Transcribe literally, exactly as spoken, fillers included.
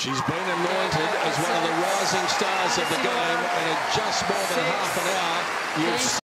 She's been anointed as one of the rising stars of the game, and in just more than half an hour, you've